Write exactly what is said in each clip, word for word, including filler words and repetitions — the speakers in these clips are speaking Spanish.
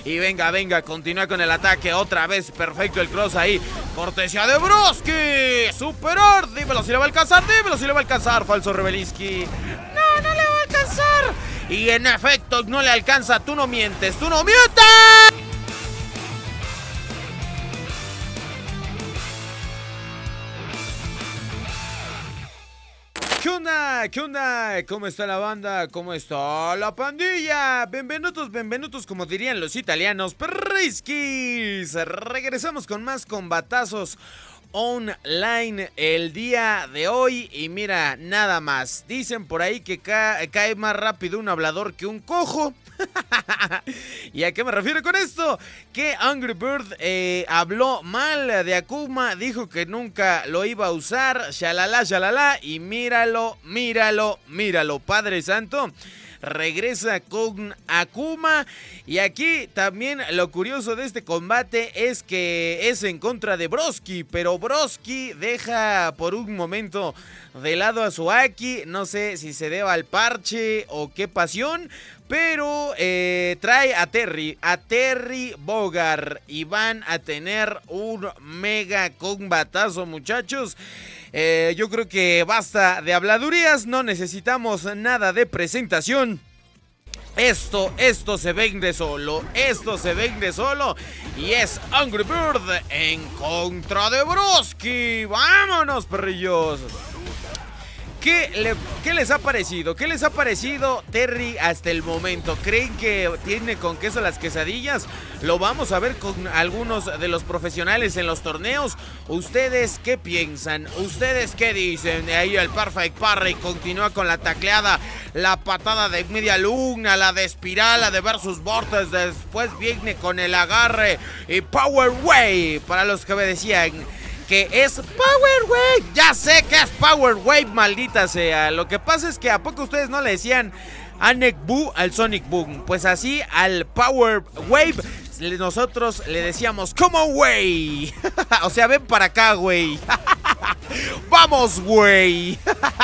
Y venga, venga, continúa con el ataque. Otra vez, perfecto el cross ahí. Cortesía de Broski. Superar. Dímelo si le va a alcanzar. Dímelo si le va a alcanzar. Falso Rebeliski. No, no le va a alcanzar. Y en efecto, no le alcanza. Tú no mientes. Tú no mientes. ¿Qué onda? ¿Qué onda? ¿Cómo está la banda? ¿Cómo está la pandilla? Bienvenidos, bienvenidos, como dirían los italianos, perriskis. Regresamos con más combatazos online el día de hoy. Y mira, nada más. Dicen por ahí que ca cae más rápido un hablador que un cojo. ¿Y a qué me refiero con esto? Que Angry Bird eh, habló mal de Akuma, dijo que nunca lo iba a usar, shalala, shalala, y míralo, míralo, míralo, Padre Santo. Regresa con Akuma. Y aquí también lo curioso de este combate es que es en contra de Broski, pero Broski deja por un momento de lado a su Aki. No sé si se deba al parche o qué pasión, pero eh, trae a Terry, a Terry Bogard, y van a tener un mega combatazo, muchachos. Eh, yo creo que basta de habladurías, no necesitamos nada de presentación. Esto, esto se vende solo, esto se vende solo. Y es Angry Bird en contra de Broski. ¡Vámonos, perrillos! ¿Qué, le, ¿Qué les ha parecido? ¿Qué les ha parecido Terry hasta el momento? ¿Creen que tiene con queso las quesadillas? Lo vamos a ver con algunos de los profesionales en los torneos. ¿Ustedes qué piensan? ¿Ustedes qué dicen? Ahí el Perfect Parry continúa con la tacleada, la patada de media luna, la de espiral, la de versus Vortex. Después viene con el agarre y Power Wave. Para los que me decían que es Power Wave, ya sé que es Power Wave, maldita sea. Lo que pasa es que ¿a poco ustedes no le decían Anek Boo al Sonic Boom? Pues así al Power Wave nosotros le decíamos Come on, güey. O sea, ven para acá, güey. Vamos, güey.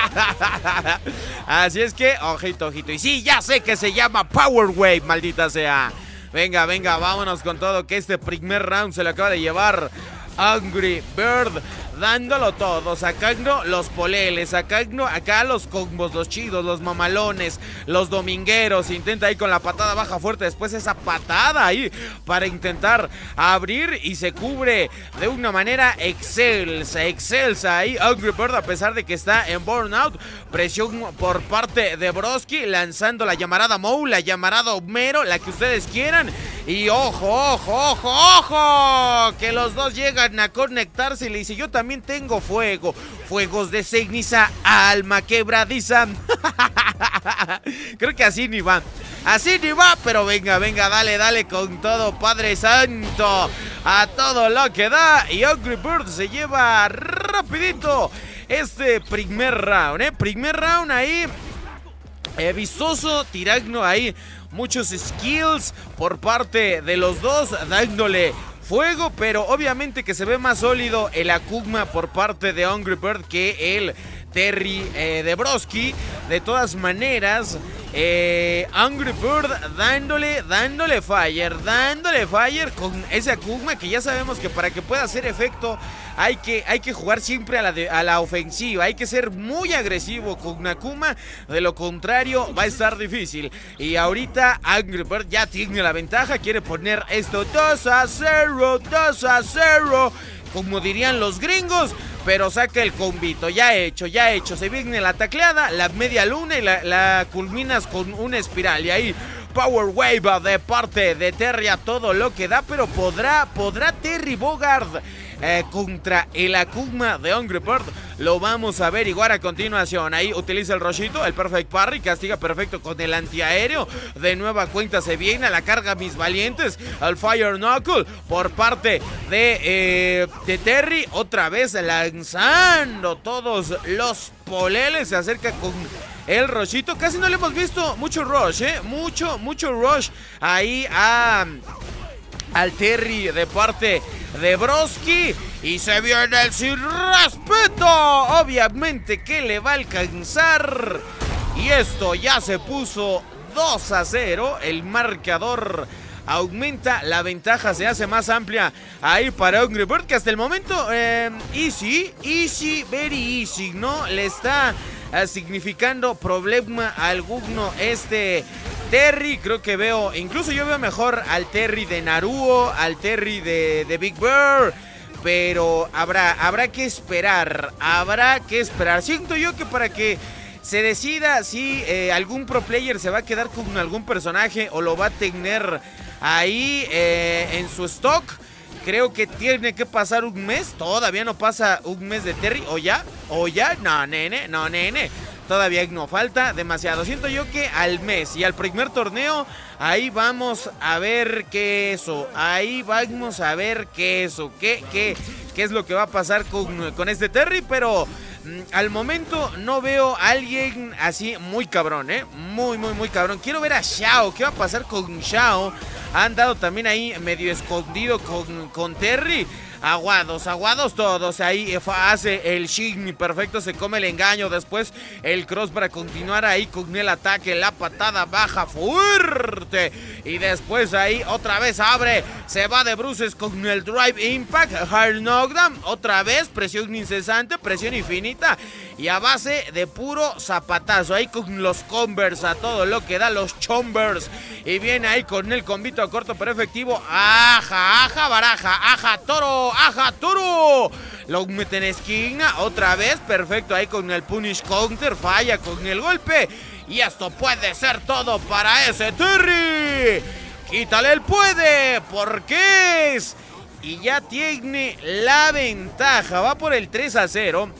Así es que, ojito, ojito. Y sí, ya sé que se llama Power Wave, maldita sea. Venga, venga, vámonos con todo, que este primer round se lo acaba de llevar Angry Bird, dándolo todo, sacando los poleles, sacando acá los combos, los chidos, los mamalones, los domingueros. Intenta ahí con la patada baja fuerte, después esa patada ahí para intentar abrir y se cubre de una manera excelsa, excelsa ahí Angry Bird, a pesar de que está en burnout. Presión por parte de Broski, lanzando la llamarada Mou, la llamarada Homero, la que ustedes quieran. Y ojo, ojo, ojo, ojo, que los dos llegan a conectarse. Y le dice, yo también tengo fuego, fuegos de ceniza, alma quebradiza. Creo que así ni va, así ni va, pero venga, venga, dale, dale con todo, Padre Santo, a todo lo que da. Y Angry Bird se lleva rapidito este primer round, ¿eh? Primer round ahí, eh, vistoso, tirando ahí muchos skills por parte de los dos, dándole fuego, pero obviamente que se ve más sólido el Akuma por parte de Angry Bird que el Terry eh, de Broski. De todas maneras, eh, Angry Bird dándole, dándole fire, dándole fire con ese Akuma, que ya sabemos que para que pueda hacer efecto hay que, hay que jugar siempre a la, de, a la ofensiva, hay que ser muy agresivo con Akuma, de lo contrario va a estar difícil. Y ahorita Angry Bird ya tiene la ventaja, quiere poner esto dos a cero, dos a cero, como dirían los gringos, pero saca el combito, ya hecho, ya hecho. Se viene la tacleada, la media luna y la, la culminas con una espiral. Y ahí Power Wave de parte de Terry a todo lo que da, pero podrá, podrá Terry Bogard eh, contra el Akuma de Angry Bird. Lo vamos a averiguar a continuación. Ahí utiliza el rollito, el Perfect Parry, castiga perfecto con el antiaéreo. De nueva cuenta se viene a la carga, mis valientes, al Fire Knuckle por parte de, eh, de Terry. Otra vez lanzando todos los poleles. Se acerca con el rollito. Casi no le hemos visto mucho rush, eh. Mucho, mucho rush ahí a... al Terry de parte de Broski. Y se viene el sin respeto. Obviamente que le va a alcanzar. Y esto ya se puso dos a cero. El marcador aumenta la ventaja, se hace más amplia ahí para Angry Bird, que hasta el momento eh, easy, easy, very easy, ¿no? Le está eh, significando problema alguno este Terry. Creo que veo, incluso yo veo mejor al Terry de Naruto, al Terry de, de Big Bird. Pero habrá, habrá que esperar, habrá que esperar. Siento yo que para que se decida si eh, algún pro player se va a quedar con algún personaje o lo va a tener ahí eh, en su stock, creo que tiene que pasar un mes. Todavía no pasa un mes de Terry. ¿O ya? ¿O ya? No, nene, no, nene. Todavía no falta demasiado. Siento yo que al mes y al primer torneo, ahí vamos a ver qué eso. Ahí vamos a ver qué eso. Qué, qué, qué es lo que va a pasar con, con este Terry. Pero mmm, al momento no veo a alguien así muy cabrón, ¿eh? Muy, muy, muy cabrón. Quiero ver a Xiao. ¿Qué va a pasar con Xiao? Han dado también ahí medio escondido con, con Terry. Aguados, aguados todos. Ahí hace el Shin perfecto, se come el engaño. Después el cross para continuar ahí con el ataque. La patada baja fuerte. Y después ahí otra vez abre. Se va de bruces con el drive impact. Hard knockdown. Otra vez presión incesante, presión infinita. Y a base de puro zapatazo. Ahí con los combers a todo lo que da, los chombers. Y viene ahí con el combito corto pero efectivo. Aja, aja, baraja, aja, toro. ¡Aja, Toro! Lo mete en esquina, otra vez, perfecto, ahí con el punish counter, falla con el golpe. Y esto puede ser todo para ese Terry. Quítale el puede, porque es. Y ya tiene la ventaja, va por el tres a cero.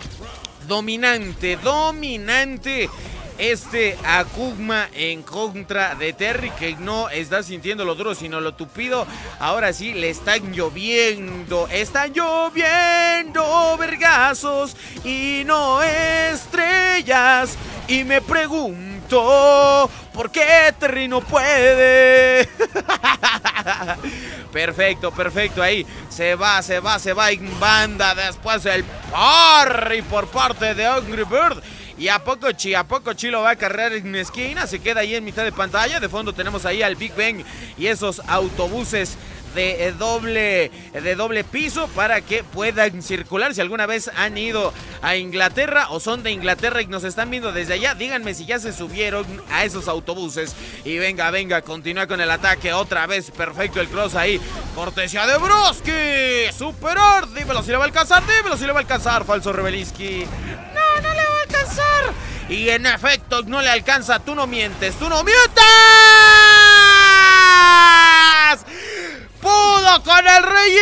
Dominante, dominante. Este Akuma en contra de Terry, que no está sintiendo lo duro sino lo tupido. Ahora sí le están lloviendo, están lloviendo vergazos y no estrellas. Y me pregunto por qué Terry no puede. Perfecto, perfecto, ahí se va, se va, se va en banda. Después el parry por parte de Angry Bird. Y a poco chi, a poco chi lo va a cargar en esquina. Se queda ahí en mitad de pantalla. De fondo tenemos ahí al Big Bang y esos autobuses de doble, de doble piso para que puedan circular. Si alguna vez han ido a Inglaterra o son de Inglaterra y nos están viendo desde allá, díganme si ya se subieron a esos autobuses. Y venga, venga, continúa con el ataque otra vez. Perfecto el cross ahí. Cortesía de Broski. Superar. Dímelo si le va a alcanzar. Dímelo si le va a alcanzar. Falso Rebeliski. No, no le va a alcanzar. Y en efecto no le alcanza. Tú no mientes. Tú no mientes. ¡Pudo con el Rey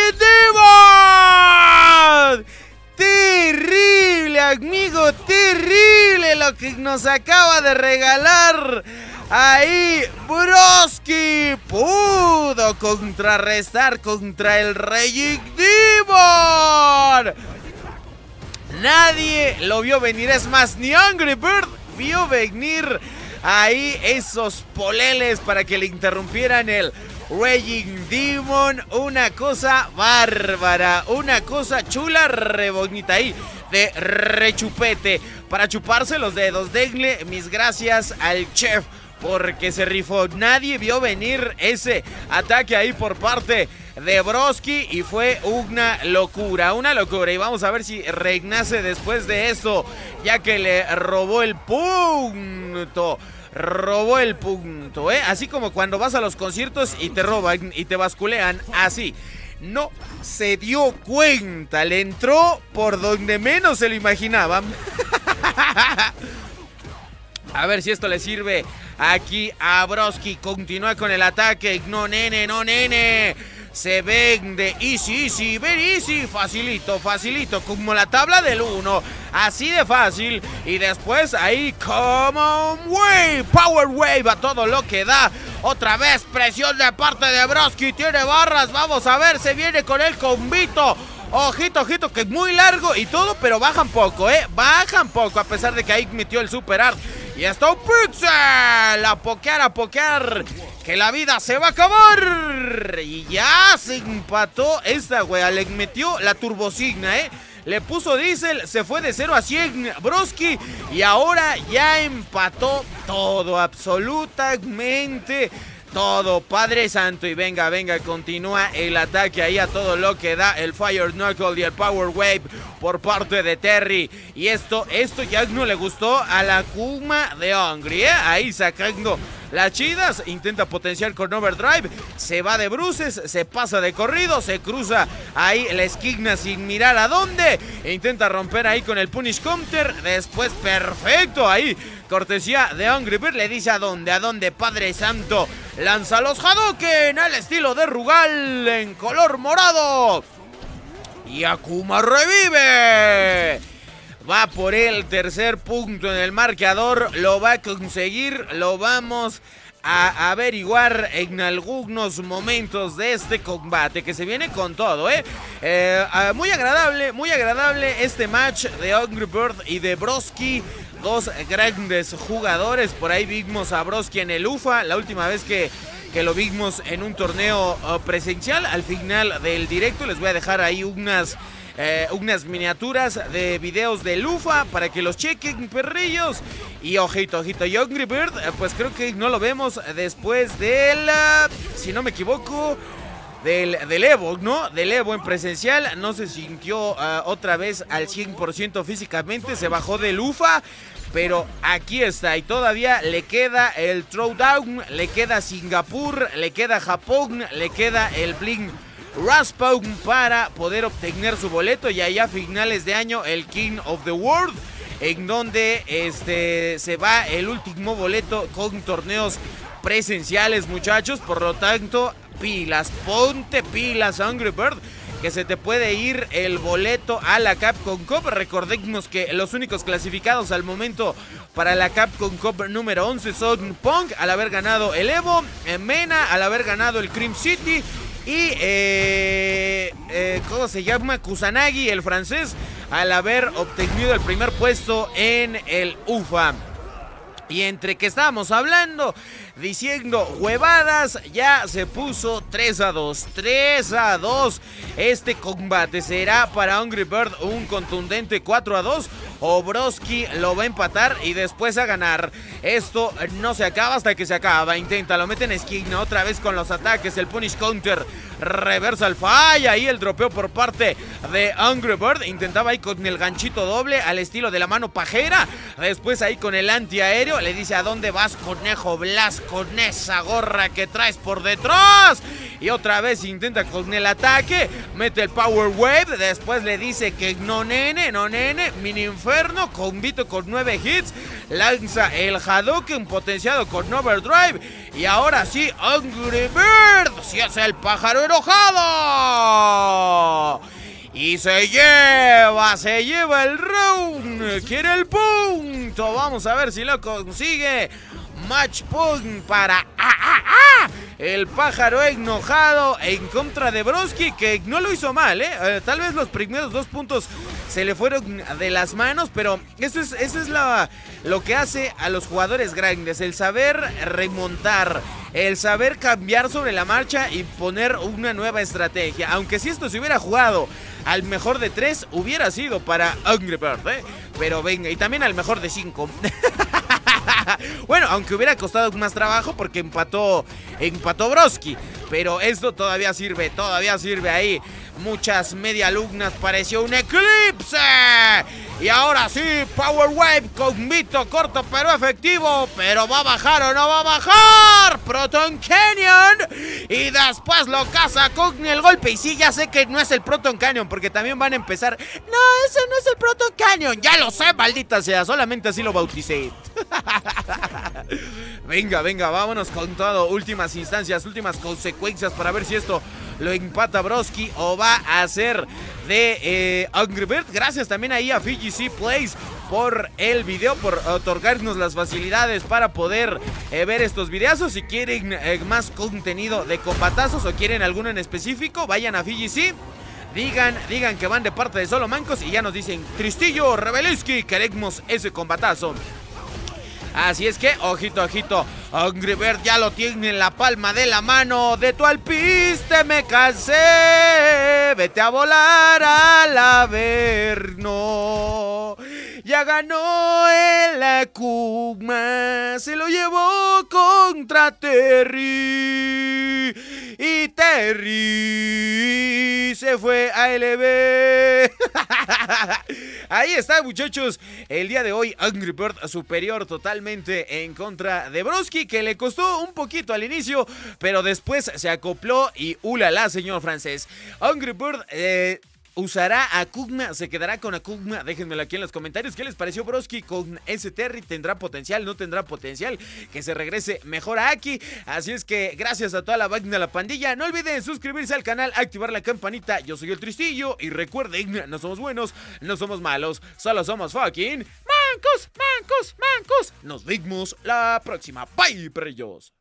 Demon! Terrible, amigo, terrible lo que nos acaba de regalar ahí Broski. Pudo contrarrestar contra el Rey Demon. Nadie lo vio venir, es más, ni Angry Bird vio venir ahí esos poleles para que le interrumpieran el Raging Demon. Una cosa bárbara, una cosa chula, re bonita ahí, de rechupete, para chuparse los dedos. Denle mis gracias al chef, porque se rifó. Nadie vio venir ese ataque ahí por parte de Broski y fue una locura, una locura. Y vamos a ver si renace después de eso, ya que le robó el punto. Robó el punto, ¿eh? Así como cuando vas a los conciertos y te roban y te basculean, así. No se dio cuenta, le entró por donde menos se lo imaginaban. A ver si esto le sirve aquí a Broski. Continúa con el ataque. No, nene, no, nene. Se vende easy, easy, very easy. Facilito, facilito. Como la tabla del uno. Así de fácil. Y después ahí, Common Wave. Power Wave a todo lo que da. Otra vez presión de parte de Broski. Tiene barras. Vamos a ver. Se viene con el combito. Ojito, ojito, que es muy largo y todo, pero bajan poco, ¿eh? Bajan poco, a pesar de que ahí metió el Super Art. Y está un pixel. A pokear, a pokear. Que la vida se va a acabar. Y ya se empató esta wea. Le metió la turbosigna, ¿eh? Le puso diésel, se fue de cero a cien Broski. Y ahora ya empató todo, absolutamente todo, Padre Santo. Y venga, venga, continúa el ataque ahí a todo lo que da el Fire Knuckle y el Power Wave por parte de Terry. Y esto, esto ya no le gustó a la Akuma de Hungry, ¿eh? Ahí sacando las chidas, intenta potenciar con Overdrive, se va de bruces, se pasa de corrido, se cruza ahí la esquina sin mirar a dónde, e intenta romper ahí con el Punish Counter, después perfecto ahí, cortesía de Hungry Bird, le dice a dónde, a dónde, Padre Santo, lanza los Hadouken al estilo de Rugal en color morado, y Akuma revive. Va por el tercer punto en el marcador, lo va a conseguir, lo vamos a averiguar en algunos momentos de este combate que se viene con todo, ¿eh? eh muy agradable, muy agradable este match de Hungry Bird y de Broski, dos grandes jugadores. Por ahí vimos a Broski en el U F A, la última vez que, que lo vimos en un torneo uh, presencial. Al final del directo les voy a dejar ahí unas... Eh, unas miniaturas de videos de U F A para que los chequen, perrillos. Y ojito, ojito, y Hungry Bird, eh, pues creo que no lo vemos después del, uh, si no me equivoco, del, del Evo, ¿no? Del Evo en presencial. No se sintió uh, otra vez al cien por ciento físicamente, se bajó del U F A. Pero aquí está, y todavía le queda el Throwdown, le queda Singapur, le queda Japón, le queda el Bling Raspawn para poder obtener su boleto, y allá a finales de año el King of the World, en donde este, se va el último boleto con torneos presenciales, muchachos. Por lo tanto, pilas, ponte pilas, Hungry Bird, que se te puede ir el boleto a la Capcom Cup. Recordemos que los únicos clasificados al momento para la Capcom Cup número once son Punk, al haber ganado el Evo, Mena, al haber ganado el Cream City, y, eh, eh, ¿cómo se llama? Kusanagi, el francés, al haber obtenido el primer puesto en el U F A. Y entre que estábamos hablando, diciendo huevadas, ya se puso tres a dos. tres a dos. Este combate será para Hungry Bird un contundente cuatro a dos. O Broski lo va a empatar y después a ganar. Esto no se acaba hasta que se acaba. Intenta, lo mete en esquina otra vez con los ataques. El Punish Counter, reversal, falla. Y el dropeo por parte de Hungry Bird. Intentaba ahí con el ganchito doble al estilo de la mano pajera. Después ahí con el antiaéreo. Le dice: ¿a dónde vas, conejo Blas? Con esa gorra que traes por detrás. Y otra vez intenta con el ataque. Mete el Power Wave. Después le dice que no, nene, no, nene. Mini Inferno, combito con nueve hits. Lanza el Hadouken potenciado con Overdrive. Y ahora sí, Hungry Bird si es el pájaro enojado. Y se lleva, se lleva el round. Quiere el punto. Vamos a ver si lo consigue. Match point para ah, ah, ah, el pájaro enojado en contra de Broski, que no lo hizo mal, ¿eh? Eh, tal vez los primeros dos puntos se le fueron de las manos, pero eso es, eso es la, lo que hace a los jugadores grandes, el saber remontar, el saber cambiar sobre la marcha y poner una nueva estrategia. Aunque si esto se hubiera jugado al mejor de tres, hubiera sido para Hungry Bird, ¿eh? Pero venga, y también al mejor de cinco. Bueno, aunque hubiera costado más trabajo porque empató, empató Broski. Pero esto todavía sirve, todavía sirve ahí. Muchas medialugnas, pareció un eclipse. Y ahora sí, Power Wave, combito corto pero efectivo. Pero ¿va a bajar o no va a bajar? Proton Canyon. Y después lo caza con el golpe. Y sí, ya sé que no es el Proton Canyon, porque también van a empezar. No, ese no es el Proton Canyon. Ya lo sé, maldita sea, solamente así lo bauticé. Venga, venga, vámonos con todo. Últimas instancias, últimas consecuencias para ver si esto lo empata Broski o va a ser de eh, Hungry Bird. Gracias también ahí a Fiji Sea Plays por el video, por otorgarnos las facilidades para poder eh, ver estos videazos. Si quieren eh, más contenido de combatazos o quieren alguno en específico, vayan a Fiji Sea. Digan, digan que van de parte de Solo Mancos y ya nos dicen: Tristillo, Rebelinsky, queremos ese combatazo. Así es que, ojito, ojito, Hungry Bird ya lo tiene en la palma de la mano. De tu alpiste me cansé, vete a volar al Averno. Ya ganó el Akuma, se lo llevó contra Terry. Y Terry se fue a L B. Ahí está, muchachos. El día de hoy, Angry Bird superior totalmente en contra de Broski, que le costó un poquito al inicio, pero después se acopló y ulala, señor francés. Angry Bird eh, usará a Akuma, se quedará con Akuma. Déjenmelo aquí en los comentarios. ¿Qué les pareció Broski con ese Terry? ¿Tendrá potencial? ¿No tendrá potencial? Que se regrese mejor a Aki. Así es que gracias a toda la vaina de la pandilla. No olviden suscribirse al canal, activar la campanita. Yo soy el Tristillo y recuerden, no somos buenos, no somos malos, solo somos fucking mancos, mancos, mancos. Nos vemos la próxima. Bye, perrillos.